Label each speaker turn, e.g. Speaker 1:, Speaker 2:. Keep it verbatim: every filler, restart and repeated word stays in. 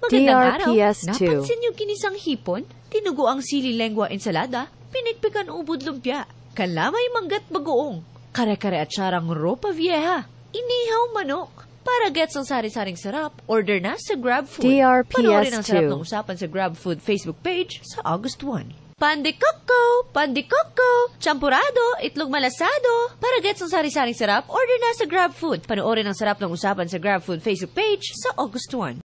Speaker 1: Magandang araw.
Speaker 2: D R P S two.
Speaker 1: Napansin niyo ginisang hipon? Tinugo ang sili lengua ensalada? Pinikpikan ubod lumpia? Kalamay manggat bagoong? Kare-kare at syarang ropa vieja? Inihaw manok? Para gets ang sari-saring sarap, order na sa GrabFood.
Speaker 2: D R P S two.
Speaker 1: Panoorin ang sarap ng usapan sa GrabFood Facebook page sa August first. Pandikoko, pandikoko, champurado, itlog malasado. Para gets ang sari-saring sarap, order na sa GrabFood. Panoorin ang sarap ng usapan sa GrabFood Facebook page sa August first.